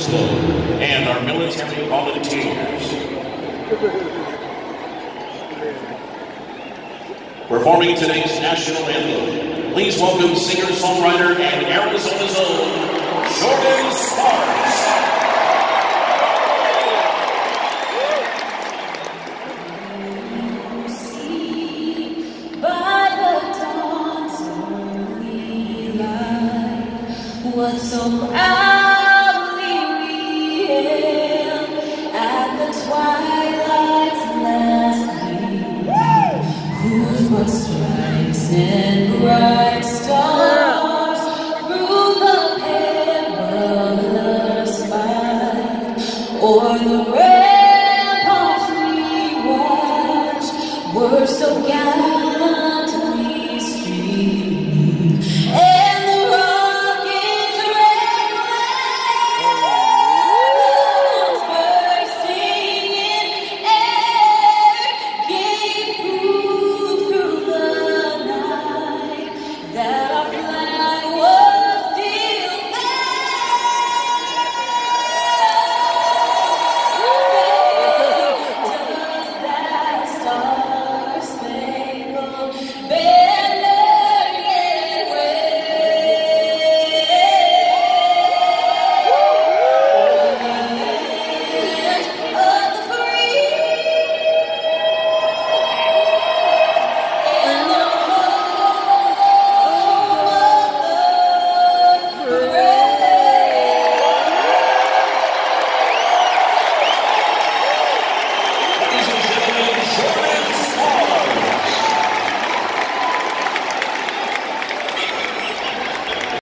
Club, and our military volunteers. Performing today's National Anthem, please welcome singer-songwriter and Arizona's own, Jordin Sparks. What so proudly we hailed at the twilight's last gleam, whose broad stripes and bright stars through the perilous fight, o'er the